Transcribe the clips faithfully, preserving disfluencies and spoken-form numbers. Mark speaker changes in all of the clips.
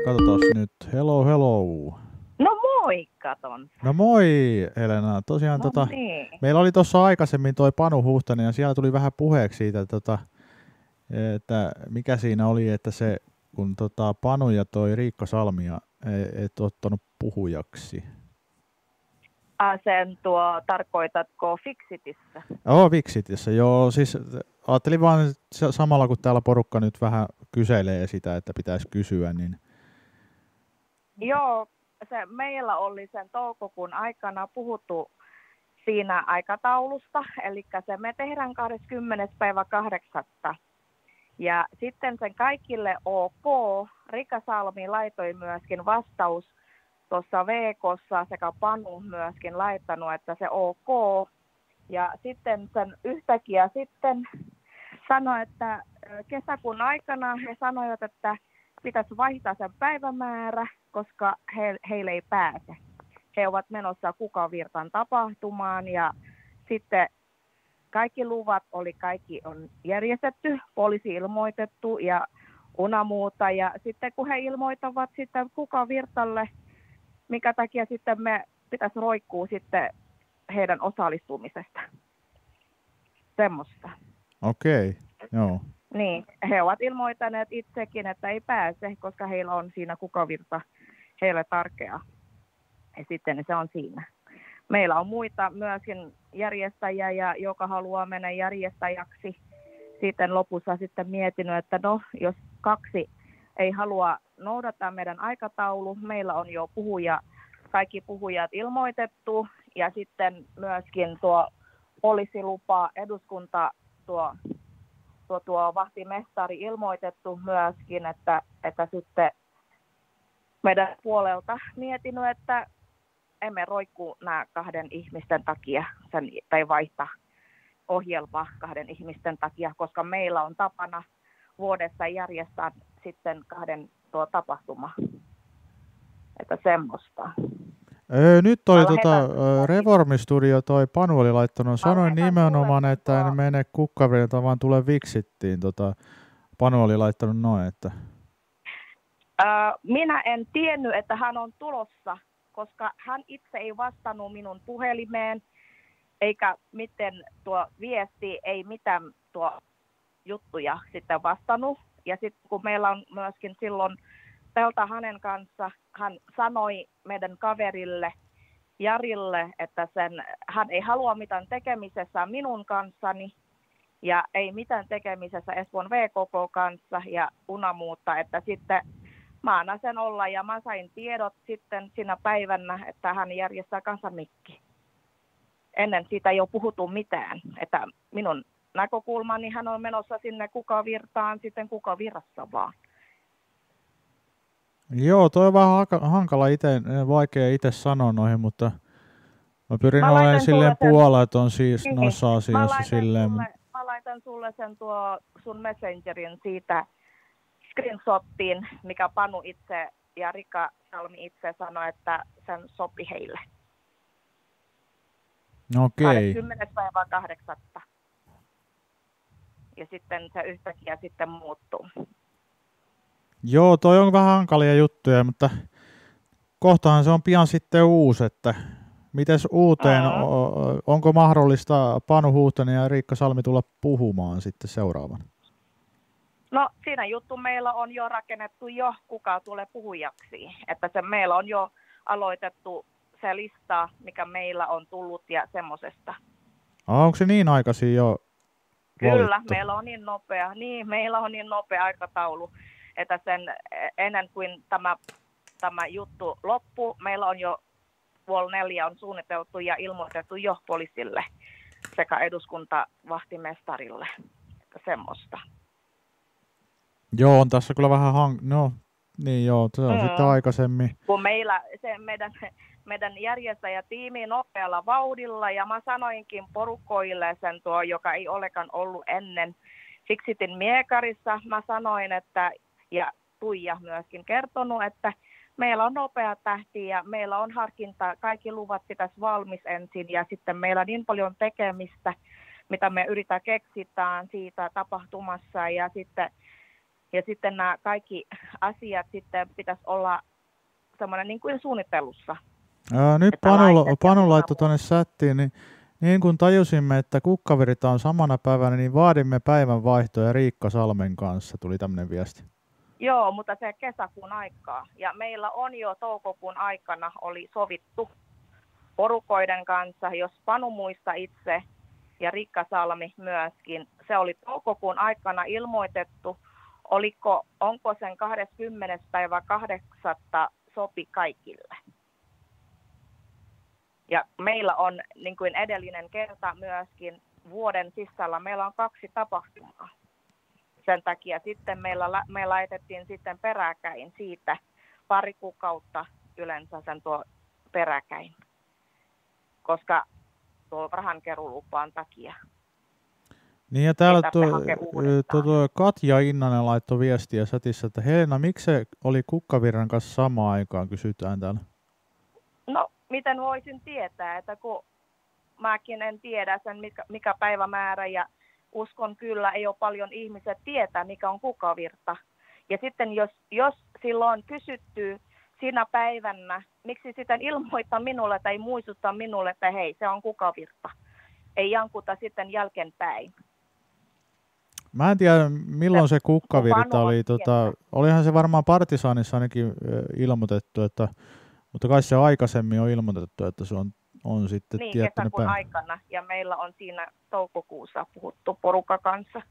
Speaker 1: katsotaan nyt. Hello, hello.
Speaker 2: No moi, katon.
Speaker 1: No moi, Helena. Tosiaan
Speaker 2: No
Speaker 1: tota,
Speaker 2: niin.
Speaker 1: meillä oli tuossa aikaisemmin toi Panu Huhtanen ja siellä tuli vähän puheeksi siitä, tota, että mikä siinä oli, että se kun tota, Panu ja toi Riikka Salmia e- et ottanut puhujaksi.
Speaker 2: Ah, sen tuo, tarkoitatko Fixitissä?
Speaker 1: Joo, Fixitissä. Joo, siis ajattelin vaan että samalla kun täällä porukka nyt vähän kyselee sitä, että pitäisi kysyä, niin
Speaker 2: Joo, se meillä oli sen toukokuun aikana puhuttu siinä aikataulusta, eli se me tehdään kahdeskymmenes päivä kahdeksatta. Ja sitten sen kaikille ok, Rika Salmi laitoi myöskin vastaus tuossa V K:ssa sekä Panu myöskin laittanut, että se ok. Ja sitten sen yhtäkkiä sitten sanoi, että kesäkuun aikana he sanoivat, että pitäisi vaihtaa sen päivämäärä, koska he, heille ei pääse. He ovat menossa Kukavirtan tapahtumaan ja sitten kaikki luvat oli, kaikki on järjestetty, poliisi ilmoitettu ja unamuuta. Ja sitten kun he ilmoittavat sitten Kukavirtalle, mikä takia sitten me pitäisi roikkua sitten heidän osallistumisesta. Semmoista.
Speaker 1: okei, okay, joo.
Speaker 2: Niin, he ovat ilmoittaneet itsekin, että ei pääse, koska heillä on siinä Kukavirta heille tärkeä. Ja sitten se on siinä. Meillä on muita myöskin järjestäjiä, ja joka haluaa mennä järjestäjäksi. Sitten lopussa sitten mietinyt, että no, jos kaksi ei halua noudattaa meidän aikataulu, meillä on jo puhuja, kaikki puhujat ilmoitettu, ja sitten myöskin tuo poliisilupa, eduskunta, tuo, tuo, tuo vahtimestari ilmoitettu myöskin, että, että sitten meidän puolelta mietinyt, että emme roikku nämä kahden ihmisten takia sen, tai vaihtaa ohjelmaa kahden ihmisten takia, koska meillä on tapana vuodessa järjestää sitten kahden tuo tapahtuma. Että semmoista.
Speaker 1: Öö, nyt oli
Speaker 2: Mä
Speaker 1: tota,
Speaker 2: lähetän-
Speaker 1: Reformistudio, toi Panu oli laittanut, sanoin
Speaker 2: lähetän
Speaker 1: nimenomaan,
Speaker 2: sulle
Speaker 1: että en
Speaker 2: tuo-
Speaker 1: mene Kukkavirtaan, vaan tule Vixittiin. Tota, Panu oli laittanut noin, että
Speaker 2: Ää, minä en tiennyt, että hän on tulossa, koska hän itse ei vastannut minun puhelimeen, eikä miten tuo viesti, ei mitään tuo juttuja sitten vastannut. Ja sitten kun meillä on myöskin silloin Pelta hänen kanssa, hän sanoi meidän kaverille Jarille, että sen, hän ei halua mitään tekemisessä minun kanssani ja ei mitään tekemisessä Espoon V K K kanssa ja unamuutta, että sitten mä annan sen olla ja mä sain tiedot sitten siinä päivänä, että hän järjestää kansanmikki. Ennen siitä ei ole puhuttu mitään, että minun näkökulmani hän on menossa sinne Kukavirtaan, sitten Kukavirrassa vaan.
Speaker 1: joo, toi on vähän haka- hankala ite, vaikea itse sanoa noihin, mutta mä pyrin
Speaker 2: Mä
Speaker 1: olemaan
Speaker 2: laitan
Speaker 1: silleen
Speaker 2: sulle sen-
Speaker 1: puolaton siis
Speaker 2: Niin,
Speaker 1: noissa
Speaker 2: Mä
Speaker 1: asioissa
Speaker 2: laitan,
Speaker 1: silleen.
Speaker 2: sulle, mä laitan sulle sen tuo sun messengerin siitä screenshottiin, mikä Panu itse ja Rika Salmi itse sanoi, että sen sopi heille.
Speaker 1: Okei,
Speaker 2: kahdeskymmenes päivä kahdeksatta. Ja sitten se yhtäkkiä sitten muuttuu.
Speaker 1: joo, toi on vähän hankalia juttuja, mutta kohtahan se on pian sitten uusi, että mites uuteen,
Speaker 2: Mm.
Speaker 1: o- onko mahdollista Panu Huhtanen ja Riikka Salmi tulla puhumaan sitten seuraavana?
Speaker 2: No siinä juttu meillä on jo rakennettu jo, kuka tulee puhujaksi. Että se meillä on jo aloitettu se lista, mikä meillä on tullut ja semmosesta.
Speaker 1: Ah, onko se niin aikaisin jo
Speaker 2: Kyllä,
Speaker 1: valittu?
Speaker 2: meillä on niin nopea, niin, meillä on niin nopea aikataulu, että sen ennen kuin tämä, tämä juttu loppuu, meillä on jo puoli neljä on suunniteltu ja ilmoitettu jo poliisille sekä eduskuntavahtimestarille, että semmoista.
Speaker 1: Joo, on tässä kyllä vähän hank... No, niin joo, se on
Speaker 2: Mm.
Speaker 1: sitten aikaisemmin.
Speaker 2: Kun meillä se meidän, meidän järjestäjätiimi nopealla vauhdilla ja mä sanoinkin porukoille sen tuo, joka ei olekaan ollut ennen Fixitin miekarissa, mä sanoin, että ja Tuija myöskin kertonut, että meillä on nopea tähti ja meillä on harkinta, kaikki luvat pitäisi valmis ensin ja sitten meillä on niin paljon tekemistä, mitä me yritetään keksitään siitä tapahtumassa ja sitten Ja sitten nämä kaikki asiat sitten pitäisi olla semmoinen niin kuin suunnittelussa.
Speaker 1: Ää, nyt
Speaker 2: Että
Speaker 1: Panu,
Speaker 2: laitet ja
Speaker 1: Panu
Speaker 2: muut
Speaker 1: laittoi
Speaker 2: avut.
Speaker 1: tuonne chattiin, niin niin kun tajusimme, että kukkavirta on samana päivänä, niin vaadimme päivän vaihtoja Riikka Salmen kanssa, tuli tämmöinen viesti.
Speaker 2: Joo, mutta se kesäkuun aikaa. Ja meillä on jo toukokuun aikana oli sovittu porukoiden kanssa, jos Panu muista itse ja Riikka Salmi myöskin. Se oli toukokuun aikana ilmoitettu, oliko, onko sen kahdeskymmenes päivä kahdeksatta sopi kaikille. Ja meillä on niin kuin edellinen kerta myöskin vuoden sisällä, meillä on kaksi tapahtumaa. Sen takia sitten meillä, me laitettiin sitten peräkäin siitä pari kuukautta yleensä sen tuo peräkäin, koska tuo rahankeruulupaan takia.
Speaker 1: Niin ja täällä tuo, tuo, tuo Katja Innanen laittoi viestiä chatissa, että Helena, miksi se oli Kukkavirran kanssa samaan aikaan, kysytään täällä.
Speaker 2: No, miten voisin tietää, että kun mäkin en tiedä sen mikä, mikä päivämäärä ja uskon kyllä, ei ole paljon ihmiset tietää, mikä on Kukkavirta. Ja sitten jos, jos silloin kysytty siinä päivänä, miksi sitten ilmoittaa minulle tai muistuttaa minulle, että hei, se on Kukkavirta. Ei jankuta sitten jälkeenpäin.
Speaker 1: Mä en tiedä, milloin se, se Kukkavirta oli. Tota, olihan se varmaan Partisaanissa ainakin ilmoitettu, että, mutta kai se aikaisemmin on ilmoitettu, että se on, on sitten
Speaker 2: niin,
Speaker 1: tietty
Speaker 2: kesäkuun aikana, ja meillä on siinä toukokuussa puhuttu porukka kanssa.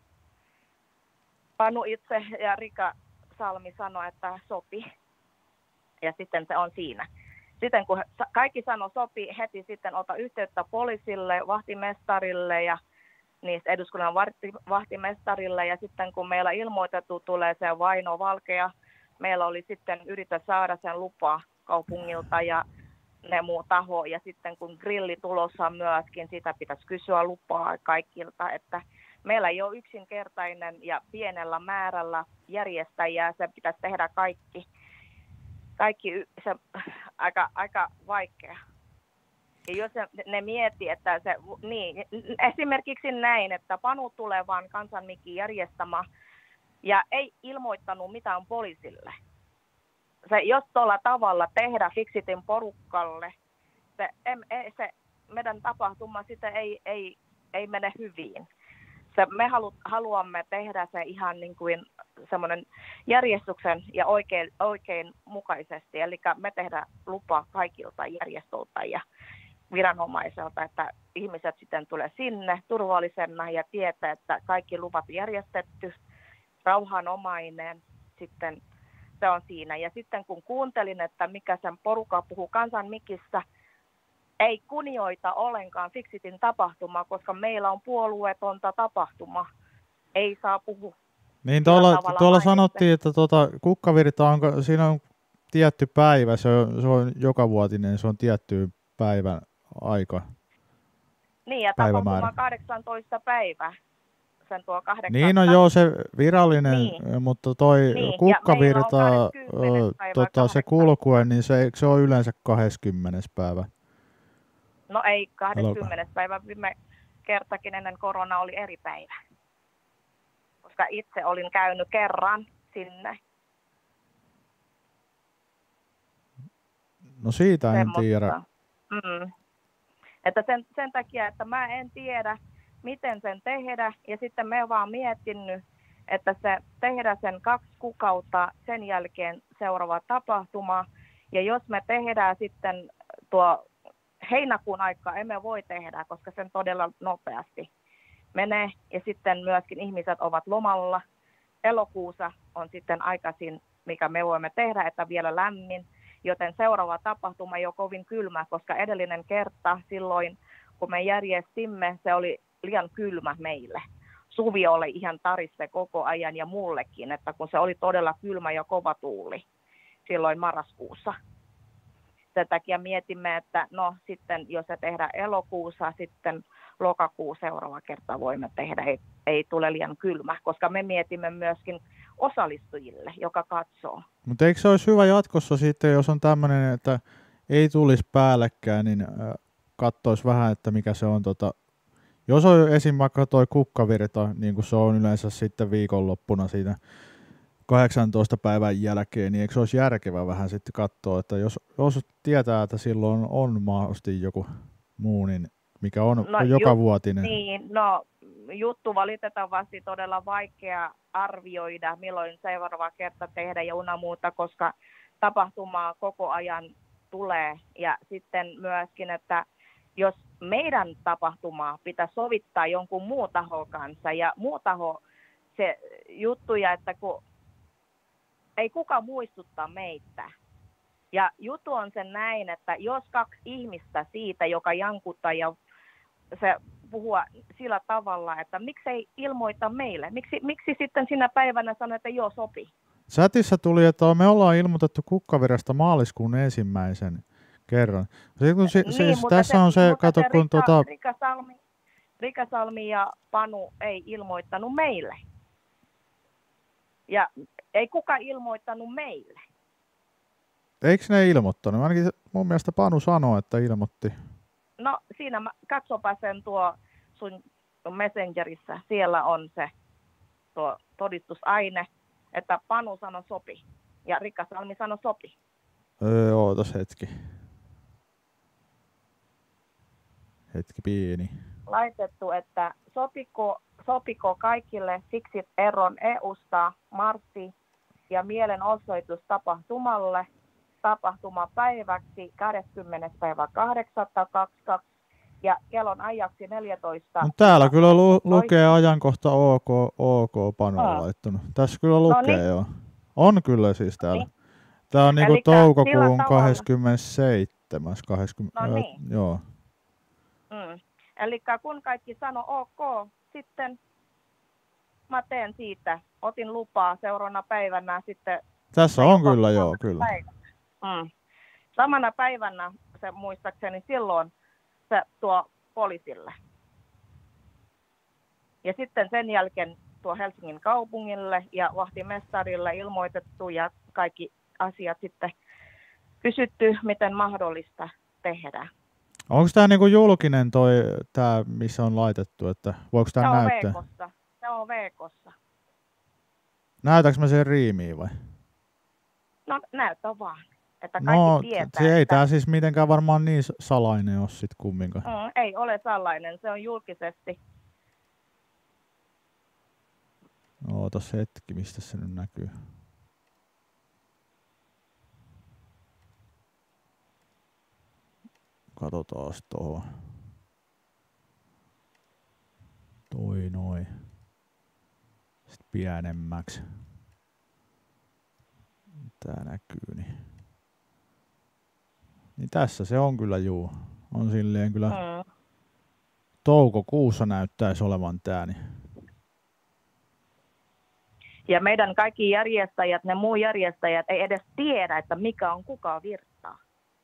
Speaker 2: Panu itse ja Rika Salmi sanoi, että sopi. Ja sitten se on siinä. Sitten kun kaikki sanoi sopi, heti sitten ota yhteyttä poliisille, vahtimestarille ja niistä eduskunnan vahtimestarille. Ja sitten kun meillä ilmoitettu tulee se Vaino Valkea, meillä oli sitten yritä saada sen lupa kaupungilta ja ne muu taho. Ja sitten kun grilli tulossa myöskin, sitä pitäisi kysyä lupaa kaikilta, että meillä ei ole yksinkertainen ja pienellä määrällä järjestäjää, se pitäisi tehdä kaikki. Kaikki se aika, aika vaikea. Ja jos ne miettii, että se, niin, esimerkiksi näin, että Panu tulee vaan kansanmikki järjestämään ja ei ilmoittanut mitään poliisille. Se, jos tuolla tavalla tehdä Fixitin porukalle, se, ei, se meidän tapahtuma sitä ei, ei, ei mene hyvin. Se, me halu, haluamme tehdä se ihan niin kuin semmoinen järjestyksen ja oikein, oikein mukaisesti. Eli me tehdään lupa kaikilta järjestöltä ja viranomaiselta, että ihmiset sitten tulee sinne turvallisena ja tietää, että kaikki luvat järjestetty, rauhanomainen, sitten se on siinä. Ja sitten kun kuuntelin, että mikä sen porukka puhuu kansanmikissä, ei kunnioita ollenkaan Fixitin tapahtumaa, koska meillä on puolueetonta tapahtuma. Ei saa puhua.
Speaker 1: Niin tuolla, tuolla sanottiin, että tuota, Kukkavirta on, siinä on tietty päivä, se on, se on jokavuotinen, se on tietty päivän aika.
Speaker 2: Niin, ja tapahtuma on kahdeksantoista päivä. Sen tuo
Speaker 1: niin on joo se virallinen, niin. Mutta toi niin. Kukkavirta, tota, se kulkue, niin se, se on yleensä kahdeskymmenes päivä.
Speaker 2: No ei, kahdeskymmenes päivä viime kertakin ennen korona oli eri päivä. Koska itse olin käynyt kerran sinne.
Speaker 1: No siitä en
Speaker 2: Semmosta.
Speaker 1: tiedä.
Speaker 2: Mm. Että sen, sen takia, että mä en tiedä, miten sen tehdä. Ja sitten me vaan miettinyt, että se tehdä sen kaksi kuukautta sen jälkeen seuraava tapahtuma. Ja jos me tehdään sitten tuo heinäkuun aikaa, emme voi tehdä, koska sen todella nopeasti menee. Ja sitten myöskin ihmiset ovat lomalla. Elokuussa on sitten aikaisin, mikä me voimme tehdä, että vielä lämmin. Joten seuraava tapahtuma ei ole kovin kylmä, koska edellinen kerta silloin, kun me järjestimme, se oli liian kylmä meille. Suvi oli ihan tarisse koko ajan ja mullekin, että kun se oli todella kylmä ja kova tuuli silloin marraskuussa. Sen takia mietimme, että no sitten jos se tehdään elokuussa, sitten lokakuu seuraava kerta voimme tehdä, ei, ei tule liian kylmä, koska me mietimme myöskin osallistujille, joka katsoo.
Speaker 1: Mutta eikö se olisi hyvä jatkossa sitten, jos on tämmöinen, että ei tulisi päällekkäin, niin katsoisi vähän, että mikä se on, tota, jos on esim. Vaikka toi Kukkavirta, niin kuin se on yleensä sitten viikonloppuna siinä kahdeksantoista päivän jälkeen, niin eikö se olisi järkevää vähän sitten katsoa, että jos, jos tietää, että silloin on mahdollisesti joku muu, niin mikä on
Speaker 2: No,
Speaker 1: joka
Speaker 2: ju-
Speaker 1: vuotinen.
Speaker 2: Niin, no juttu valitettavasti todella vaikea arvioida, milloin seuraava kerta tehdä ja una muuta, koska tapahtumaa koko ajan tulee. Ja sitten myöskin, että jos meidän tapahtumaa pitää sovittaa jonkun muu taho kanssa ja muu taho se juttuja, että kun ei kuka muistuttaa meitä. Ja juttu on se näin, että jos kaksi ihmistä siitä, joka jankuttaa ja se puhua sillä tavalla, että miksei ilmoita meille, miksi, miksi sitten sinä päivänä sanoo, että joo sopii.
Speaker 1: Chatissa tuli, että me ollaan ilmoitettu Kukkavirrasta maaliskuun ensimmäisen kerran. Se, kun se,
Speaker 2: niin,
Speaker 1: se, tässä
Speaker 2: se,
Speaker 1: on se, kato
Speaker 2: se
Speaker 1: kun
Speaker 2: Rika,
Speaker 1: tota...
Speaker 2: Rika, Salmi, Rika Salmi ja Panu ei ilmoittanut meille. Ja ei kuka ilmoittanut meille.
Speaker 1: Eikö ne ilmoittanut? Ainakin mun mielestä Panu sanoi, että ilmoitti.
Speaker 2: No siinä, katsopa sen tuo sun Messengerissä, siellä on se tuo todistusaine, että Panu sanoi sopi ja Rikka Salmi sanoi sopi.
Speaker 1: Öö, ootas hetki. Hetki pieni.
Speaker 2: Laitettu, että sopiko, sopiko kaikille siksi eron E U:sta marssi ja mielenosoitus tapahtumalle tapahtumapäiväksi kahdeskymmenes päivä kahdeksatta kaksikymmentäkaksi ja kellon ajaksi neljätoista.
Speaker 1: No täällä kyllä lu- lukee ajankohta OK, OK Panu on
Speaker 2: oh.
Speaker 1: laittanut. Tässä kyllä lukee
Speaker 2: no niin.
Speaker 1: joo. On kyllä siis täällä.
Speaker 2: Niin.
Speaker 1: Tää on niinku
Speaker 2: Elikkä
Speaker 1: toukokuun
Speaker 2: tavalla...
Speaker 1: kahdeskymmenesseitsemäs kaksikymmentä.
Speaker 2: No niin.
Speaker 1: Joo.
Speaker 2: Mm. Eli kun kaikki sanoo OK, sitten mä teen siitä. Otin lupaa seuraavana päivänä sitten.
Speaker 1: Tässä on kyllä joo, kyllä.
Speaker 2: Mm. Samana päivänä se muistaakseni silloin se tuo poliisille. Ja sitten sen jälkeen tuo Helsingin kaupungille ja vahtimestarille ilmoitettu ja kaikki asiat sitten kysytty, miten mahdollista tehdä.
Speaker 1: Onko tämä niinku julkinen toi, tää, missä on laitettu, että voiko tämä näyttää?
Speaker 2: Veekossa. Se on Veekossa.
Speaker 1: Näytäks mä sen riimiin vai?
Speaker 2: No näytä vaan, että kaikki
Speaker 1: no,
Speaker 2: tietää.
Speaker 1: Se ei
Speaker 2: että...
Speaker 1: tää siis mitenkään varmaan niin salainen ole sit kumminkaan.
Speaker 2: Mm, ei ole salainen, se on julkisesti.
Speaker 1: Ootas hetki, mistä se nyt näkyy. Katsotaan tuohon. Toi noin. Sitten pienemmäksi. Tää näkyy niin. Niin tässä se on kyllä juu. On silleen kyllä. Mm. Toukokuussa näyttäisi olevan tää niin.
Speaker 2: Ja meidän kaikki järjestäjät, ne muu järjestäjät ei edes tiedä, että mikä on Kukavirta.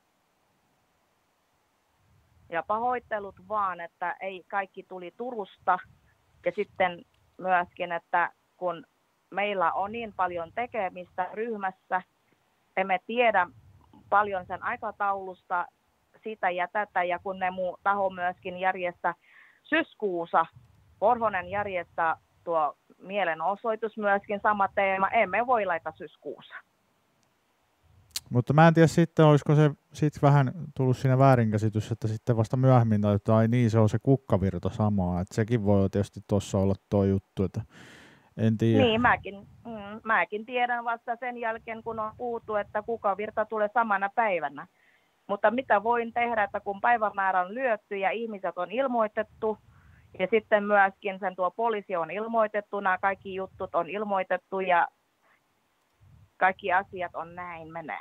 Speaker 2: Ja pahoittelut vaan, että ei kaikki tuli Turusta. Ja sitten myöskin, että kun meillä on niin paljon tekemistä ryhmässä, emme tiedä paljon sen aikataulusta, sitä ja tätä. Ja kun ne muu taho myöskin järjestää syyskuussa, Korhonen järjestää tuo mielenosoitus myöskin sama teema, emme voi laittaa syyskuussa.
Speaker 1: Mutta mä en tiedä sitten, olisiko se sitten vähän tullut siinä väärinkäsitys, että sitten vasta myöhemmin tai että ai niin, se on se Kukkavirta samaa, että sekin voi tietysti tuossa olla tuo juttu, että en tiedä.
Speaker 2: Niin, mäkin, mm, mäkin tiedän vasta sen jälkeen, kun on puhuttu, että Kukavirta tulee samana päivänä. Mutta mitä voin tehdä, että kun päivämäärä on lyötty ja ihmiset on ilmoitettu, ja sitten myöskin sen tuo poliisi on ilmoitettu, nämä kaikki jutut on ilmoitettu ja kaikki asiat on näin menee.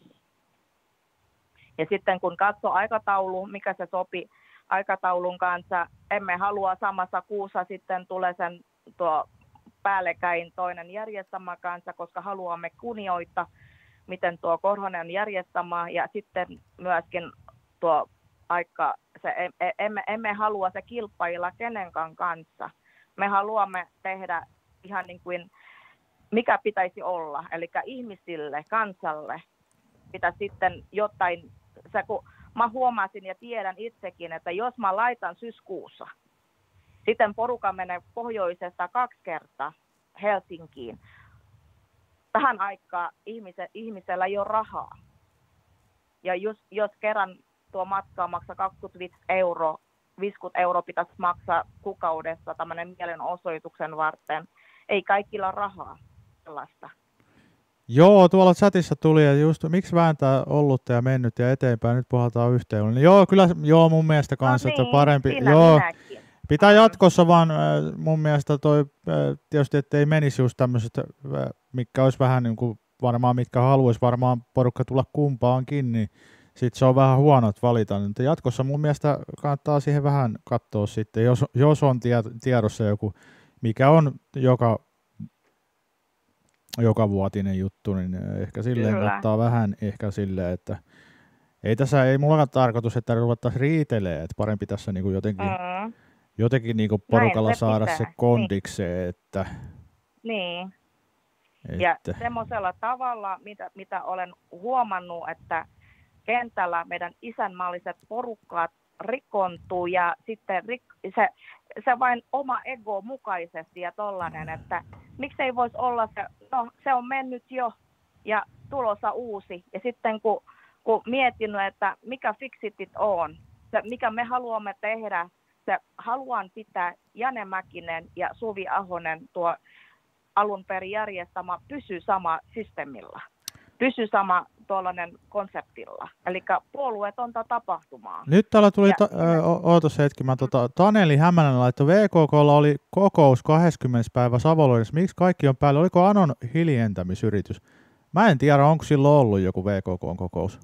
Speaker 2: Ja sitten kun katsoo aikataulu, mikä se sopi aikataulun kanssa, emme halua samassa kuussa sitten tulee sen tuo päällekkäin toinen järjestämä kanssa, koska haluamme kunnioittaa, miten tuo Korhonen järjestämä ja sitten myöskin tuo aika, se, emme, emme halua se kilpailla kenenkään kanssa. Me haluamme tehdä ihan niin kuin mikä pitäisi olla, eli ihmisille, kansalle, pitäisi sitten jotain, se kun mä huomasin ja tiedän itsekin, että jos mä laitan syyskuussa, sitten porukka menee pohjoisesta kaksi kertaa Helsinkiin, tähän aikaan ihmise, ihmisellä ei ole rahaa. Ja jos, jos kerran tuo matka maksaa kaksikymmentäviisi euroa, viisikymmentä euroa pitäisi maksaa kuukaudessa tämmöinen mielenosoituksen varten. Ei kaikilla ole rahaa sellaista.
Speaker 1: Joo, tuolla chatissa tuli, että just miksi vääntää ollutta ja mennyt ja eteenpäin, nyt puhaltaan yhteen. Niin joo, kyllä joo mun mielestä kanssa,
Speaker 2: no niin,
Speaker 1: että parempi.
Speaker 2: Joo,
Speaker 1: pitää jatkossa vaan mun mielestä toi tietysti, ettei menisi just tämmöiset, mitkä olisi vähän niin kuin varmaan, mitkä haluaisi varmaan porukka tulla kumpaankin, niin sitten se on vähän huonot valita. Mutta jatkossa mun mielestä kannattaa siihen vähän katsoa sitten, jos, jos on tiedossa joku, mikä on joka joka vuotinen juttu, niin ehkä silleen Kyllä. kattaa vähän ehkä silleen, että ei tässä, ei mulla ole tarkoitus, että ruvettaisiin riitelemään, että parempi tässä niinku jotenkin, mm. jotenkin niinku porukalla Näin, se saada pitää. se kondikseen, niin. että...
Speaker 2: Niin, että... ja semmoisella tavalla, mitä, mitä olen huomannut, että kentällä meidän isänmaalliset porukkaat rikontuu ja sitten rik- se, se vain oma ego mukaisesti ja tollainen, että miksei voisi olla se, no se on mennyt jo ja tulossa uusi. Ja sitten kun, kun mietin, että mikä fiksitit on, se, mikä me haluamme tehdä, se haluan pitää Jane Mäkinen ja Suvi Ahonen tuo alun perin järjestämä pysyy sama systeemillä. Pysy sama tuollainen konseptilla, eli puolueetonta tapahtumaa.
Speaker 1: Nyt täällä tuli, ja, ta- ö, ootas hetki, mä tota, Taneli Hämäläinen laittoi, V K K:lla oli kokous kahdeskymmenes päivä Savonlinnassa, miksi kaikki on päällä, oliko Anon hiljentämisyritys? Mä en tiedä, onko silloin ollut joku V K K:n kokous?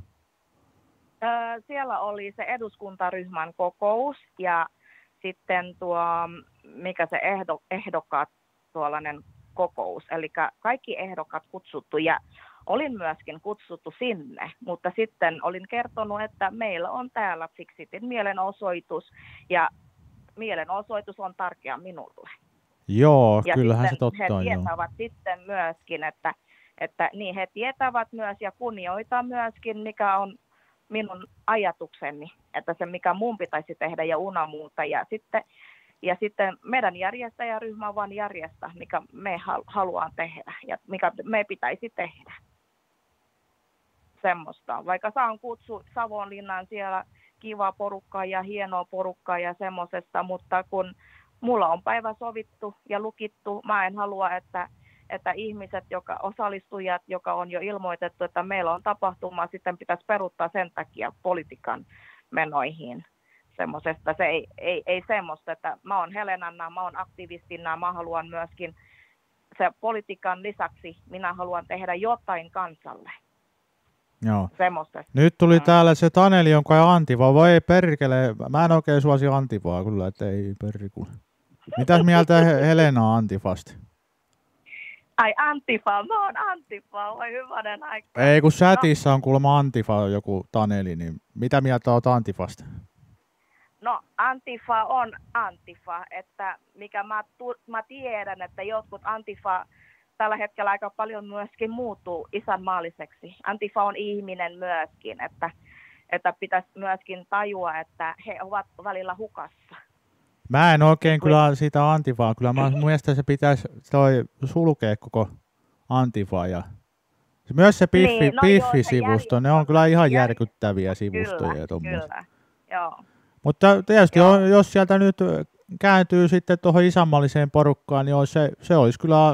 Speaker 2: Ö, siellä oli se eduskuntaryhmän kokous, ja sitten tuo, mikä se ehdo, ehdokkaat, tuollainen kokous, eli kaikki ehdokkaat kutsuttu, ja olin myöskin kutsuttu sinne, mutta sitten olin kertonut, että meillä on täällä Fixitin mielenosoitus, ja mielenosoitus on tärkeä minulle.
Speaker 1: Joo,
Speaker 2: ja
Speaker 1: kyllähän se totta
Speaker 2: he
Speaker 1: on.
Speaker 2: He tietävät jo. sitten myöskin, että, että niin he tietävät myös ja kunnioitaan myöskin, mikä on minun ajatukseni, että se mikä mun pitäisi tehdä ja unamuuta, ja sitten Ja sitten meidän järjestäjäryhmä vaan järjestää, mikä me haluaan tehdä ja mikä me pitäisi tehdä. Semmoista. Vaikka saan kutsu Savonlinnaan siellä kivaa porukkaa ja hienoa porukkaa ja semmoisesta, mutta kun mulla on päivä sovittu ja lukittu, mä en halua, että, että ihmiset, joka osallistujat, joka on jo ilmoitettu, että meillä on tapahtuma, sitten pitäisi peruuttaa sen takia politiikan menoihin. Semmoisesta. Se ei, ei, ei semmoista, että mä oon Helenana, mä oon aktivistina, mä haluan myöskin se politiikan lisäksi, minä haluan tehdä jotain kansalle.
Speaker 1: Joo.
Speaker 2: Semmoista.
Speaker 1: Nyt tuli mm. täällä se Taneli, jonka ei Antifa, voi perkele, mä en oikein suosi Antifaa kyllä, että ei perkele. Mitäs mieltä Helena Antifasta?
Speaker 2: Ai Antifa, mä oon Antifa, voi hyvänen aika.
Speaker 1: Ei kun chatissa no. on kuulemma Antifa joku Taneli, niin mitä mieltä oot Antifasta?
Speaker 2: No Antifa on Antifa, että mikä mä, tu, mä tiedän, että jotkut Antifa tällä hetkellä aika paljon myöskin muuttuu isänmaalliseksi. Antifa on ihminen myöskin, että, että pitäisi myöskin tajua, että he ovat välillä hukassa.
Speaker 1: Mä en oikein kyllä sitä Antifaa, kyllä mä mielestä se pitäisi toi sulkea koko Antifa ja myös se Piffi, niin, no Piffi-sivusto, joo, ne on kyllä ihan järkyttäviä sivustoja.
Speaker 2: Kyllä, kyllä, joo.
Speaker 1: Mutta tietysti Joo. jos sieltä nyt kääntyy sitten tuohon isänmaalliseen porukkaan, niin se, se olisi kyllä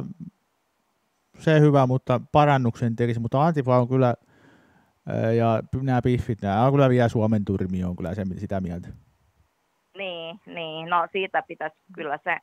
Speaker 1: se hyvä, mutta parannuksen tekisi. Mutta Antifa on kyllä, ja nämä piffit, nämä on kyllä vielä Suomen turmi, on kyllä se, sitä mieltä.
Speaker 2: Niin, niin, no siitä pitäisi kyllä se,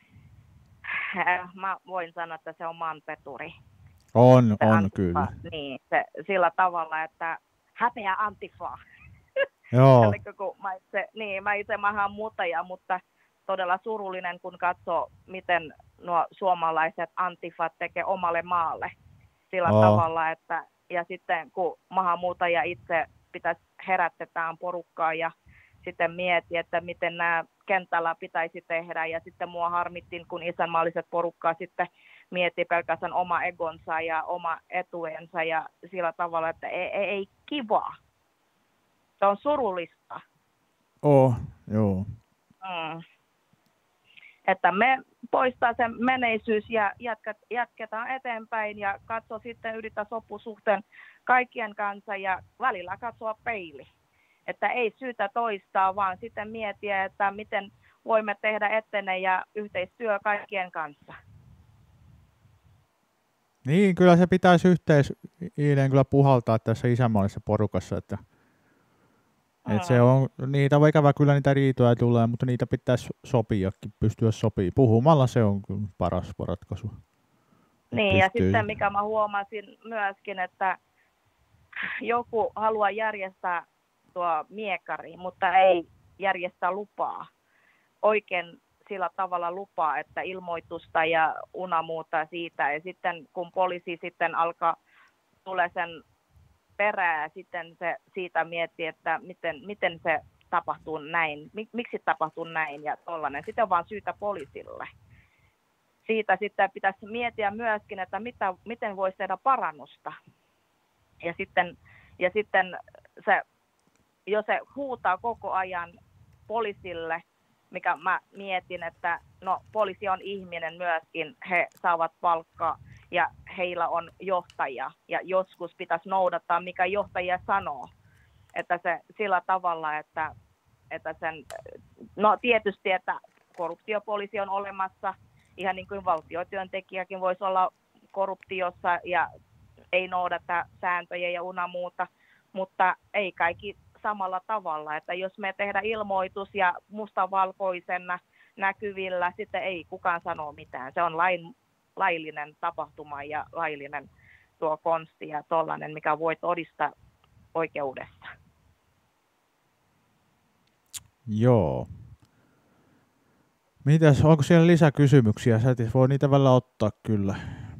Speaker 2: mä voin sanoa, että se on maanpeturi.
Speaker 1: On,
Speaker 2: se
Speaker 1: on
Speaker 2: Antifa,
Speaker 1: kyllä.
Speaker 2: Niin, se, sillä tavalla, että häpeä Antifa.
Speaker 1: Joo.
Speaker 2: Eli kun mä itse, niin, mä itse maahanmuuttaja, mutta todella surullinen, kun katsoo, miten nuo suomalaiset antifat tekee omalle maalle sillä oh. tavalla, että ja sitten kun maahanmuuttaja itse pitäisi herätetään porukkaa ja sitten mieti, että miten nämä kentällä pitäisi tehdä ja sitten mua harmittiin, kun isänmaalliset porukkaa sitten miettii pelkästään oma egonsa ja oma etuensa ja sillä tavalla, että ei, ei, ei kivaa. Se on surullista.
Speaker 1: Oh, joo.
Speaker 2: Mm. Että me poistaa sen meneisyys ja jatket, jatketaan eteenpäin ja katso sitten yritä sopusuhteen kaikkien kanssa ja välillä katsoa peili. Että ei syytä toistaa, vaan sitten miettiä, että miten voimme tehdä etene ja yhteistyö kaikkien kanssa.
Speaker 1: Niin, kyllä se pitäisi yhteishiileen kyllä puhaltaa tässä isänmaallisessa porukassa, että, mm. että se on, niitä on ikävä kyllä niitä riitoja tulee, mutta niitä pitäisi sopiakin, pystyä sopimaan. Puhumalla se on kyllä paras ratkaisu.
Speaker 2: Niin, ja sitten mikä mä huomasin myöskin, että joku haluaa järjestää tuo miekkari, mutta ei järjestä lupaa. Oikein sillä tavalla lupaa, että ilmoitusta ja unamuuta siitä. Ja sitten kun poliisi sitten alkaa tulee sen perään ja sitten se siitä miettii, että miten, miten se tapahtuu näin, Mik, miksi tapahtuu näin ja tollainen. Sitten on vaan syytä poliisille. Siitä sitten pitäisi miettiä myöskin, että mitä, miten voisi tehdä parannusta. Ja sitten, ja sitten se, jos se huutaa koko ajan poliisille, mikä mä mietin, että no poliisi on ihminen myöskin, he saavat palkkaa ja heillä on johtaja ja joskus pitäisi noudattaa, mikä johtaja sanoo, että se sillä tavalla, että, että sen, no tietysti, että korruptiopoliisi on olemassa, ihan niin kuin valtiotyöntekijäkin voisi olla korruptiossa ja ei noudata sääntöjä ja una muuta, mutta ei kaikki samalla tavalla, että jos me tehdään ilmoitus ja mustavalkoisena näkyvillä, sitten ei kukaan sano mitään. Se on lain, laillinen tapahtuma ja laillinen tuo konsti ja tollainen, mikä voi todistaa oikeudessa.
Speaker 1: Joo. Mitäs, onko siellä lisäkysymyksiä? Sä et voi niitä välillä ottaa kyllä.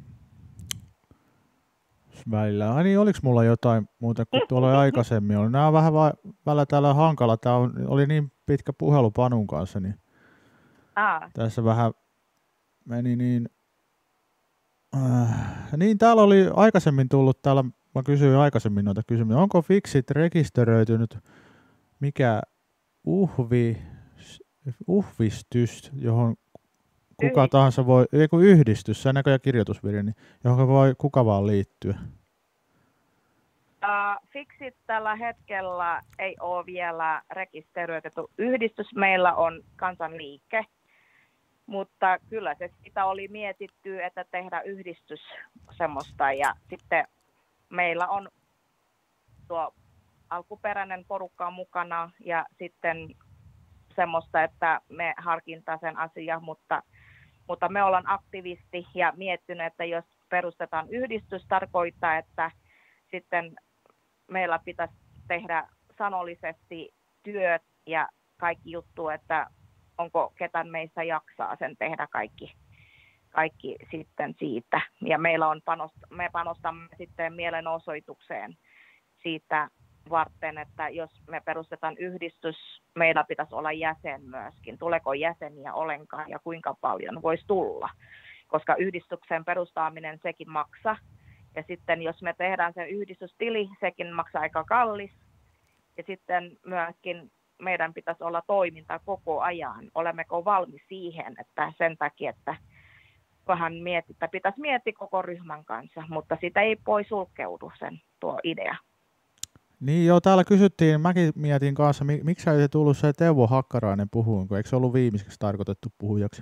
Speaker 1: Välillä. Ai niin, oliko mulla jotain muuta kuin tuolla oli aikaisemmin? Oli. Nämä on vähän va- välillä täällä hankala. Tämä on, oli niin pitkä puhelu Panun kanssa, niin
Speaker 2: Aa.
Speaker 1: tässä vähän meni niin... Äh, niin, täällä oli aikaisemmin tullut, täällä mä kysyin aikaisemmin noita kysymyksiä. Onko Fixit rekisteröitynyt mikä uhvi, uhvistys, johon kuka Yhdistys. tahansa voi, ei kun yhdistys, se on näköjään kirjoitusvirhe, niin johon voi kuka vaan liittyä?
Speaker 2: Uh, Fixit tällä hetkellä ei ole vielä rekisteröitetty yhdistys. Meillä on kansanliike, mutta kyllä se sitä oli mietitty, että tehdä yhdistys semmoista. Ja sitten meillä on tuo alkuperäinen porukka mukana ja sitten semmoista, että me harkintaa sen asian, mutta, mutta me ollaan aktivisti ja miettinyt, että jos perustetaan yhdistys, tarkoittaa, että sitten meillä pitäisi tehdä sanollisesti työt ja kaikki juttu, että onko ketään meistä jaksaa sen tehdä kaikki, kaikki sitten siitä. Ja meillä on panost, me panostamme sitten mielenosoitukseen siitä varten, että jos me perustetaan yhdistys, meillä pitäisi olla jäsen myöskin. Tuleeko jäseniä ollenkaan ja kuinka paljon voisi tulla, koska yhdistyksen perustaminen sekin maksaa. Ja sitten jos me tehdään se yhdistystili, sekin maksaa aika kallis. Ja sitten myöskin meidän pitäisi olla toiminta koko ajan. Olemmeko valmis siihen, että sen takia, että vähän mietitään, pitäisi miettiä koko ryhmän kanssa, mutta sitä ei pois sulkeudu sen tuo idea.
Speaker 1: Niin joo, täällä kysyttiin, mäkin mietin kanssa, miksi ei tullut se Teuvo Hakkarainen puhuun, kun eikö se ollut viimeiseksi tarkoitettu puhujaksi?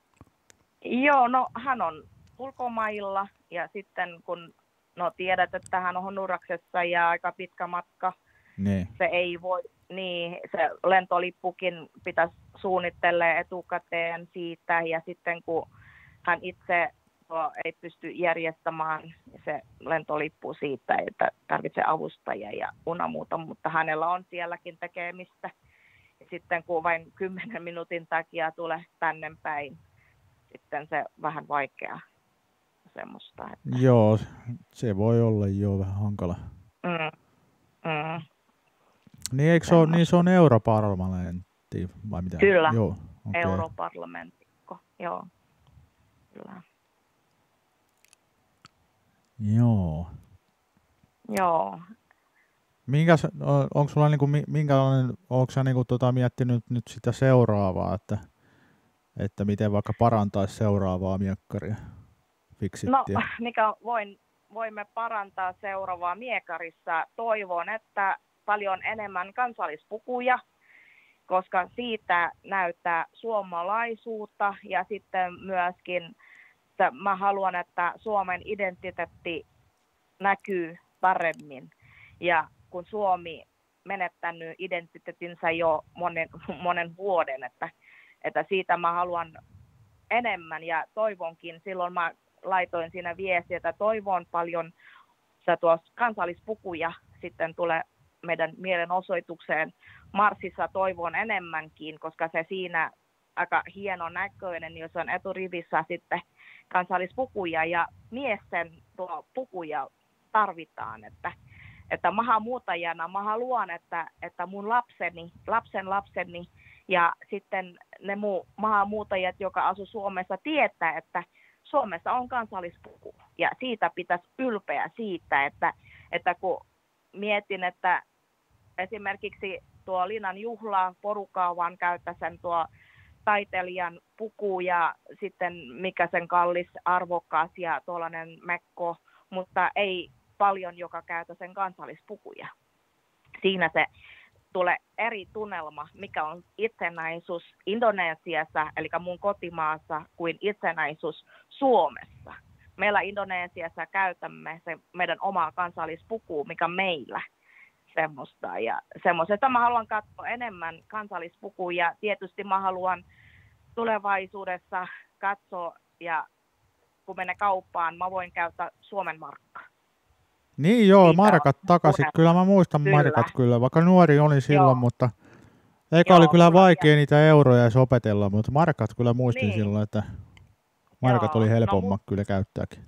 Speaker 2: Joo, no hän on ulkomailla ja sitten kun no tiedät, että hän on Honduraksessa ja aika pitkä matka,
Speaker 1: niin.
Speaker 2: Se ei voi, niin se lentolippukin pitäisi suunnitella etukäteen siitä ja sitten kun hän itse ei pysty järjestämään se lentolippu siitä, että tarvitsee avustajia ja una muuta, mutta hänellä on sielläkin tekemistä. Ja sitten kun vain kymmenen minuutin takia tulee tänne päin, sitten se vähän vaikea semmoista. Että...
Speaker 1: Joo, se voi olla jo vähän hankala.
Speaker 2: Mm. Mm.
Speaker 1: Niin eikö se ole, niin se on europarlamentti vai mitä?
Speaker 2: Kyllä,
Speaker 1: joo, okay.
Speaker 2: Europarlamentikko, joo. Kyllä.
Speaker 1: Joo.
Speaker 2: Joo.
Speaker 1: Minkäs, onko sulla niinku, minkälainen, onko sä niinku tota miettinyt nyt sitä seuraavaa, että että miten vaikka parantaisi seuraavaa miekkaria, fiksittiä?
Speaker 2: No, mikä voin, voimme parantaa seuraavaa miekarissa? Toivon, että paljon enemmän kansallispukuja, koska siitä näyttää suomalaisuutta ja sitten myöskin että mä haluan, että Suomen identiteetti näkyy paremmin. Ja kun Suomi menettänyt identiteettinsä jo monen, monen vuoden, että, että siitä mä haluan enemmän ja toivonkin, silloin mä laitoin siinä viestiä, että toivon paljon tuo kansallispukuja sitten tulee meidän mielenosoitukseen marssissa, toivon enemmänkin, koska se siinä aika hieno näköinen, jos on eturivissä sitten kansallispukuja ja miesten tuo pukuja tarvitaan, että, että maahanmuuttajana mä haluan, että, että mun lapseni, lapsen lapseni ja sitten ne muu maahanmuuttajat, jotka asuu Suomessa, tietää, että Suomessa on kansallispuku ja siitä pitäisi ylpeä siitä, että, että kun mietin, että esimerkiksi tuo Linnan juhla porukkaa vaan käyttää sen tuo taiteilijan puku ja sitten mikä sen kallis, arvokas ja tuollainen mekko, mutta ei paljon, joka käytä sen kansallispukuja. Siinä se tulee eri tunnelma, mikä on itsenäisyys Indonesiassa, eli mun kotimaassa, kuin itsenäisyys Suomessa. Meillä Indonesiassa käytämme se meidän omaa kansallispukua, mikä meillä semmoista. Ja semmoisesta mä haluan katsoa enemmän kansallispukuja ja tietysti mä haluan tulevaisuudessa katsoa ja kun menen kauppaan, mä voin käyttää Suomen markkaa.
Speaker 1: Niin joo,
Speaker 2: Siitä
Speaker 1: markat takaisin.
Speaker 2: unelma.
Speaker 1: Kyllä mä muistan
Speaker 2: Kyllä.
Speaker 1: markat kyllä, vaikka nuori oli silloin,
Speaker 2: Joo.
Speaker 1: mutta eikä
Speaker 2: Joo,
Speaker 1: oli kyllä
Speaker 2: mulla
Speaker 1: vaikea
Speaker 2: vielä.
Speaker 1: niitä euroja edes opetella, mutta markat kyllä muistin
Speaker 2: Niin.
Speaker 1: silloin, että markat
Speaker 2: Joo.
Speaker 1: oli
Speaker 2: No,
Speaker 1: helpommat
Speaker 2: mu-
Speaker 1: kyllä käyttääkin.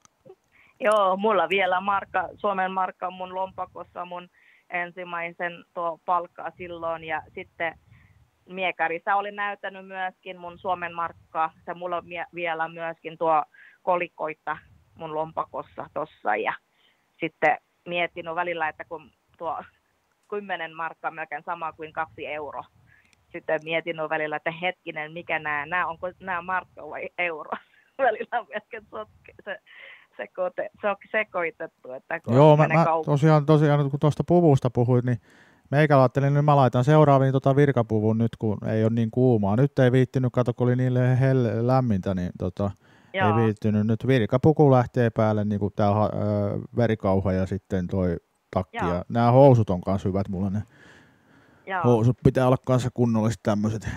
Speaker 2: Joo, mulla vielä markka, Suomen markka on mun lompakossa mun ensimmäisen tuo palkkaa silloin ja sitten miekarissa oli näyttänyt myöskin mun Suomen markkaa. Se mulla on mie- vielä myöskin tuo kolikoita mun lompakossa tossa ja sitten mietin no välillä, että kun tuo kymmenen markkaa melkein sama kuin kaksi euro. Sitten mietin no välillä, että hetkinen, mikä nämä, nämä onko nämä markka vai euro? Välillä on myöskin sotke, se, sekoite, se on sekoitettu, että kun
Speaker 1: Joo, mä,
Speaker 2: menee
Speaker 1: mä
Speaker 2: kauppaan.
Speaker 1: tosiaan, tosiaan kun tuosta puvusta puhuit, niin meikä ajattelin, että mä laitan seuraaviin tota virkapuvun nyt, kun ei ole niin kuumaa. Nyt ei viittinyt, kato kun oli niille helle, lämmintä, niin tota, ei
Speaker 2: Joo,
Speaker 1: viittynyt. Nyt virkapuku lähtee päälle, niin kuin tää ö, verikauha ja sitten toi takki.
Speaker 2: Joo.
Speaker 1: Ja nämä housut on kanssa hyvät mulla, ne
Speaker 2: joo,
Speaker 1: housut pitää olla kanssa kunnolliset tämmöiset.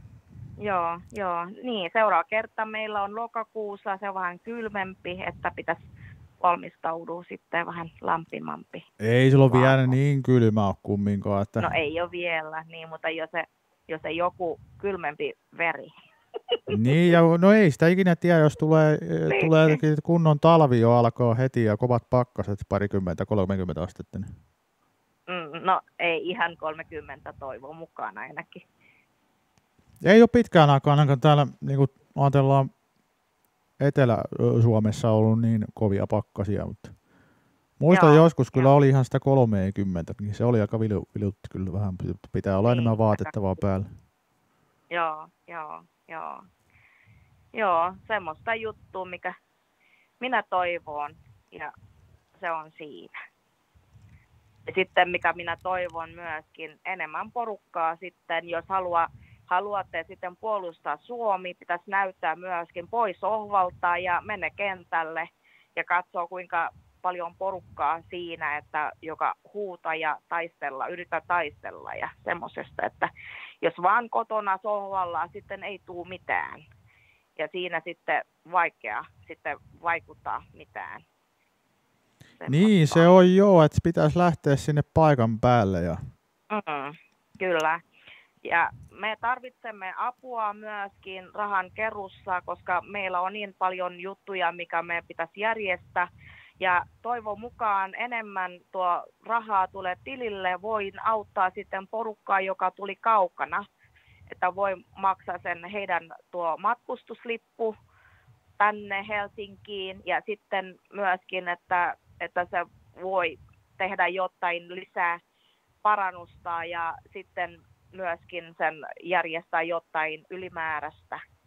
Speaker 2: joo, joo. Niin, seuraava kerta meillä on lokakuussa, se on vähän kylmempi, että pitäisi valmistautua sitten vähän lämpimampi.
Speaker 1: Ei silloin
Speaker 2: Vaan-
Speaker 1: vielä niin kylmä ole kumminkaan, että
Speaker 2: No ei ole vielä, niin, mutta jos se, jos ei joku kylmempi veri.
Speaker 1: niin, ja no ei sitä ikinä tiedä, jos tulee,
Speaker 2: Niin.
Speaker 1: tulee jotenkin kunnon talvi jo alkaa heti ja kovat pakkaset, parikymmentä, kolmekymmentä astetta. Niin.
Speaker 2: Mm, no ei ihan kolmekymmentä toivon mukaan ainakin.
Speaker 1: Ei ole pitkään aikaan, ainakaan täällä niin kuin ajatellaan Etelä-Suomessa ollut niin kovia pakkasia, mutta muistan
Speaker 2: Joo,
Speaker 1: joskus kyllä
Speaker 2: joo.
Speaker 1: oli ihan sitä kolmekymmentä, niin se oli aika vilu, vilutti kyllä vähän, pitää olla
Speaker 2: Niin,
Speaker 1: enemmän
Speaker 2: aika-
Speaker 1: vaatettavaa päällä.
Speaker 2: Joo, joo, joo. Joo, semmoista juttua, mikä minä toivon, ja se on siinä. Ja sitten mikä minä toivon myöskin, enemmän porukkaa sitten, jos halua, haluatte sitten puolustaa Suomi, pitäisi näyttää myöskin pois sohvalta ja mennä kentälle ja katsoa kuinka paljon porukkaa siinä, että joka huutaa ja taistella, yrittää taistella ja semmoisesta, että jos vaan kotona sohvalla sitten ei tule mitään. Ja siinä sitten vaikea sitten vaikuttaa mitään.
Speaker 1: Niin,
Speaker 2: Semmoista.
Speaker 1: se on joo, että pitäisi lähteä sinne paikan päälle. Ja
Speaker 2: Mm, kyllä. Ja me tarvitsemme apua myöskin rahan kerussa, koska meillä on niin paljon juttuja, mikä me pitäisi järjestää. Ja toivon mukaan enemmän tuo rahaa tulee tilille, voin auttaa sitten porukkaa, joka tuli kaukana. Että voi maksaa sen heidän tuo matkustuslippu tänne Helsinkiin ja sitten myöskin, että, että se voi tehdä jotain lisää parannusta ja sitten myöskin sen järjestää jotain ylimääräistä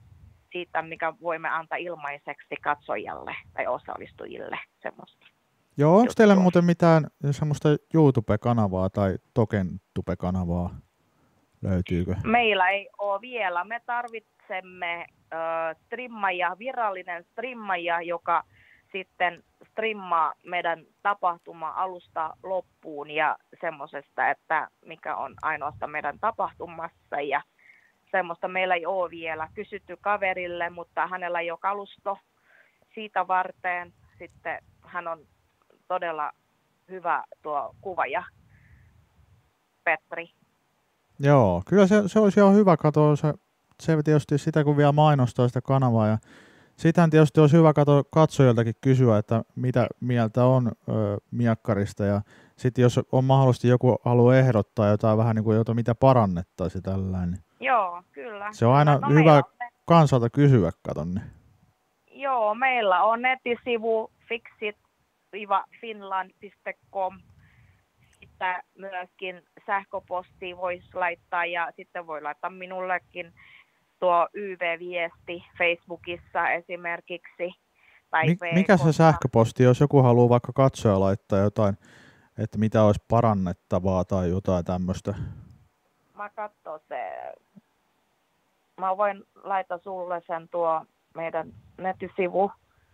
Speaker 2: siitä, mikä voimme antaa ilmaiseksi katsojalle tai osallistujille semmoista.
Speaker 1: Joo, onko teillä
Speaker 2: juttua.
Speaker 1: muuten mitään semmoista YouTube-kanavaa tai Tokentube-kanavaa? Löytyykö?
Speaker 2: Meillä ei ole vielä. Me tarvitsemme äh, strimmaja, virallinen strimmaja, joka sitten strimmaa meidän tapahtuma alusta loppuun ja semmoisesta, että mikä on ainoastaan meidän tapahtumassa ja semmoista meillä ei ole vielä. Kysytty kaverille, mutta hänellä ei ole kalusto siitä varten. Sitten hän on todella hyvä tuo kuvaaja, Petri.
Speaker 1: Joo, kyllä se, se olisi ihan hyvä katsoa. Se, se tietysti sitä, kun vielä mainostaa sitä kanavaa. Ja sitähän tietysti olisi hyvä katsoa, katsojiltakin kysyä, että mitä mieltä on ö, miakkarista. Ja sitten jos on mahdollisesti joku haluaa ehdottaa jotain vähän niin kuin jotain, mitä parannettaisiin tällainen.
Speaker 2: Joo, kyllä.
Speaker 1: Se on aina
Speaker 2: no,
Speaker 1: hyvä
Speaker 2: on...
Speaker 1: kansalta kysyä, katonne.
Speaker 2: Joo, meillä on nettisivu fixit finland piste com. Sitten myöskin sähköpostia voisi laittaa ja sitten voi laittaa minullekin tuo Y V-viesti Facebookissa esimerkiksi. Tai
Speaker 1: Mik, mikä se sähköposti, jos joku haluaa vaikka katsoa laittaa jotain, että mitä olisi parannettavaa tai jotain tämmöistä?
Speaker 2: Mä katson se. Mä voin laittaa sulle sen tuo meidän nettisivu.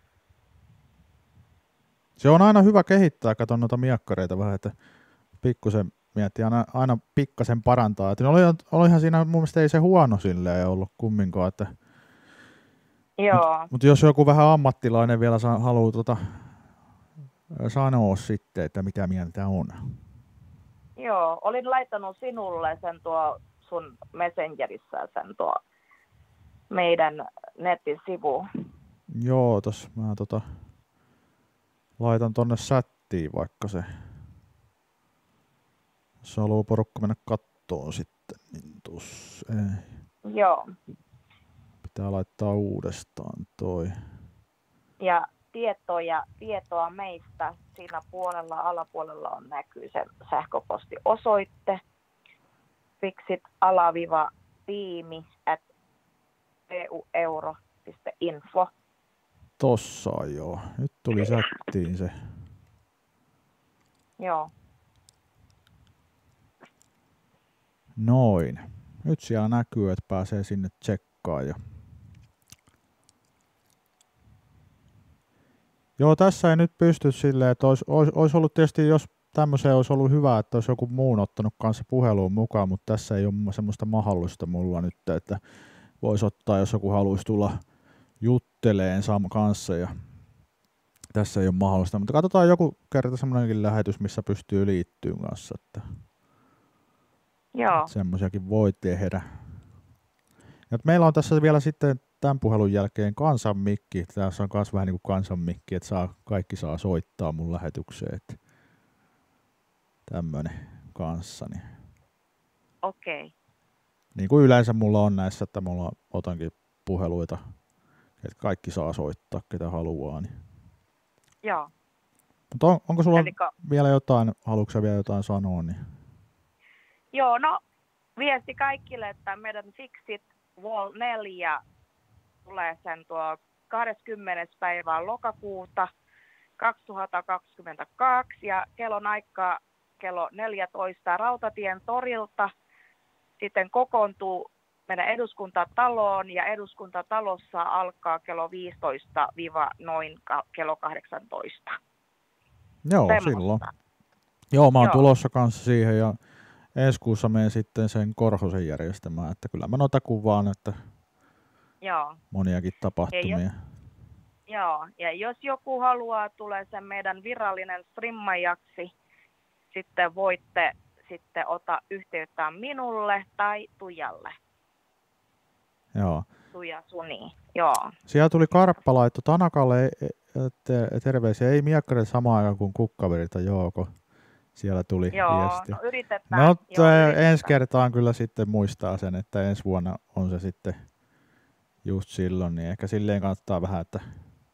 Speaker 1: Se on aina hyvä kehittää, katon noita miakkareita vähän, että pikkusen miettii, aina, aina pikkasen parantaa. Että oli, olihan siinä mun mielestä ei se huono silleen ollut kumminkaan. Että
Speaker 2: Joo.
Speaker 1: Mutta mut jos joku vähän ammattilainen vielä saa, haluaa tota, sanoa sitten, että mitä mieltä on.
Speaker 2: Joo, olin laittanut sinulle sen tuo sun Messengerissä sen tuo meidän nettisivu.
Speaker 1: Joo, tossa mä tota, laitan tonne chattiin vaikka se. Jos haluaa porukka mennä kattoon sitten, niin tuossa ei.
Speaker 2: Joo.
Speaker 1: Pitää laittaa uudestaan toi.
Speaker 2: Ja tietoja, tietoa meistä siinä puolella, alapuolella on näkyy se sähköpostiosoitte. Fixit alaviva tiimi at eueuro piste info.
Speaker 1: Tossa on joo. Nyt tuli chattiin se.
Speaker 2: Joo.
Speaker 1: Noin. Nyt siellä näkyy, että pääsee sinne tsekkaan. Ja... Joo, tässä ei nyt pysty silleen, että olisi, olisi, olisi ollut tietysti, jos tämmöiseen olisi ollut hyvä, että olisi joku muun ottanut kanssa puheluun mukaan, mutta tässä ei ole semmoista mahdollista mulla nyt, että voisi ottaa, jos joku haluaisi tulla jutteleen Sam kanssa ja tässä ei ole mahdollista, mutta katsotaan joku kerta semmoinenkin lähetys, missä pystyy liittyyn kanssa, että
Speaker 2: Joo.
Speaker 1: semmoisiakin voi tehdä. Ja meillä on tässä vielä sitten tämän puhelun jälkeen kansanmikki. Tässä on myös vähän niin kuin kansanmikki, että saa, kaikki saa soittaa mun lähetykseen. Että tämmönen kanssa. Niin.
Speaker 2: Okei. Okay.
Speaker 1: Niin kuin yleensä mulla on näissä, että mulla otankin puheluita, että kaikki saa soittaa, ketä haluaa. Niin.
Speaker 2: Joo.
Speaker 1: Mutta on, onko sulla
Speaker 2: Elikö...
Speaker 1: vielä jotain, haluatko vielä jotain sanoa? Niin?
Speaker 2: Joo, no viesti kaikille, että meidän Fixit Wall neljä tulee sen tuo kahdeskymmenes päivää lokakuuta kaksituhattakaksikymmentäkaksi ja kellon aikaa kello neljätoista Rautatien torilta. Sitten kokoontuu meidän eduskuntataloon ja eduskuntatalossa alkaa kello viisitoista noin kello kahdeksantoista.
Speaker 1: Joo,
Speaker 2: Semmosta.
Speaker 1: Silloin. Joo, mä oon
Speaker 2: Joo.
Speaker 1: tulossa kanssa siihen ja ensi kuussa menen sitten sen Korhosen järjestämään, että kyllä mä noita kuvaan, että
Speaker 2: Joo.
Speaker 1: moniakin tapahtumia.
Speaker 2: Ja jos, joo, ja jos joku haluaa tulee sen meidän virallinen strimmajaksi, sitten voitte sitten ottaa yhteyttä minulle tai Tuijalle.
Speaker 1: Joo.
Speaker 2: Tuija Suni, joo.
Speaker 1: Siellä tuli Karppa laitto Tanakalle terveisiä, ei miakkarille samaan aikaan kuin Kukkaverilta Jouko. Siellä tuli
Speaker 2: Joo,
Speaker 1: viesti.
Speaker 2: no yritetään.
Speaker 1: No,
Speaker 2: joo, yritetään.
Speaker 1: ensi kertaan kyllä sitten muistaa sen, että ensi vuonna on se sitten just silloin, niin ehkä silleen kannattaa vähän, että,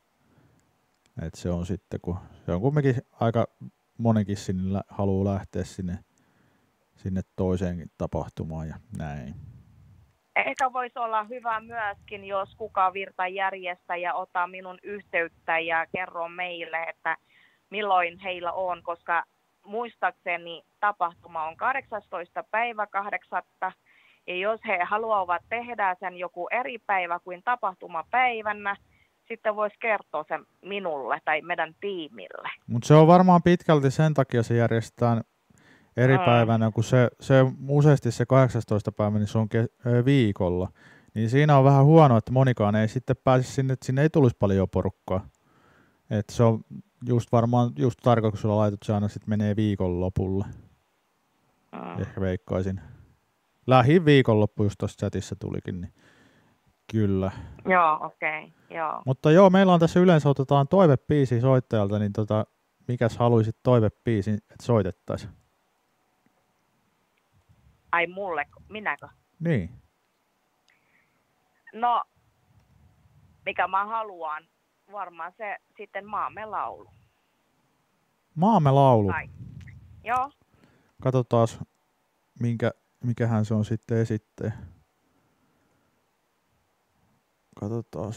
Speaker 1: että se on sitten, kun se on kumminkin aika monikin sinne haluaa lähteä sinne, sinne toiseenkin tapahtumaan ja näin.
Speaker 2: Ehkä voisi olla hyvä myöskin, jos kuka virta järjestäjä ottaa minun yhteyttä ja kerro meille, että milloin heillä on, koska muistaakseni tapahtuma on kahdeksastoista päivä kahdeksatta. Ja jos he haluavat tehdä sen joku eri päivä kuin tapahtumapäivänä, sitten voisi kertoa sen minulle tai meidän tiimille.
Speaker 1: Mutta se on varmaan pitkälti sen takia se järjestetään eri mm. päivänä, kun se, se useasti se kahdeksastoista päivä, niin se on ke- viikolla. Niin siinä on vähän huono, että monikaan ei sitten pääse sinne, että sinne ei tulisi paljon porukkaa. Että se on just varmaan just tarkoituksella laitettu, se aina sitten menee viikonlopulle. Mm. Ehkä veikkaisin. Lähin viikonloppu just tuossa chatissa tulikin, niin kyllä.
Speaker 2: Joo, okei, okay, joo.
Speaker 1: Mutta joo, meillä on tässä yleensä otetaan toivebiisi soittajalta, niin tota, mikäs haluaisit toivebiisin, että soitettaisiin?
Speaker 2: Ai mulle, minäkö?
Speaker 1: Niin.
Speaker 2: No, mikä mä haluan, varmaan se sitten Maamme laulu.
Speaker 1: Maamme laulu?
Speaker 2: Ai. Joo.
Speaker 1: Katsotaan, minkä, mikähän se on sitten esittäjä. Katsotaan.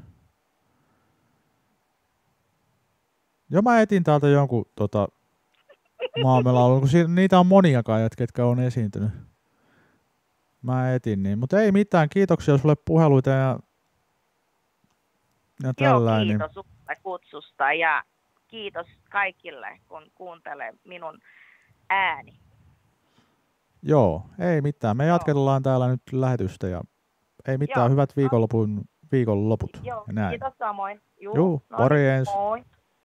Speaker 1: Joo, mä etin täältä jonkun tota, Maamme laulun, kun siinä, niitä on monia kai, ketkä on esiintynyt. Mä etin niin, mutta ei mitään. Kiitoksia sulle puheluita ja, ja tällainen.
Speaker 2: Joo, kiitos sulle kutsusta ja kiitos kaikille, kun kuuntelee minun ääni.
Speaker 1: Joo, ei mitään. Me jatketellaan täällä nyt lähetystä ja ei mitään. Joo. Hyvät viikonlopun, viikonloput.
Speaker 2: Joo,
Speaker 1: ja näin.
Speaker 2: kiitos samoin.
Speaker 1: Juu, morjens.
Speaker 2: Moi.